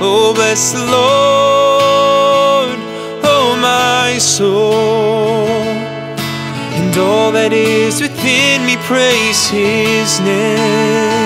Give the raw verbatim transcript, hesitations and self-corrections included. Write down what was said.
Oh, bless the Lord, oh my soul, and all that is within me, praise His name.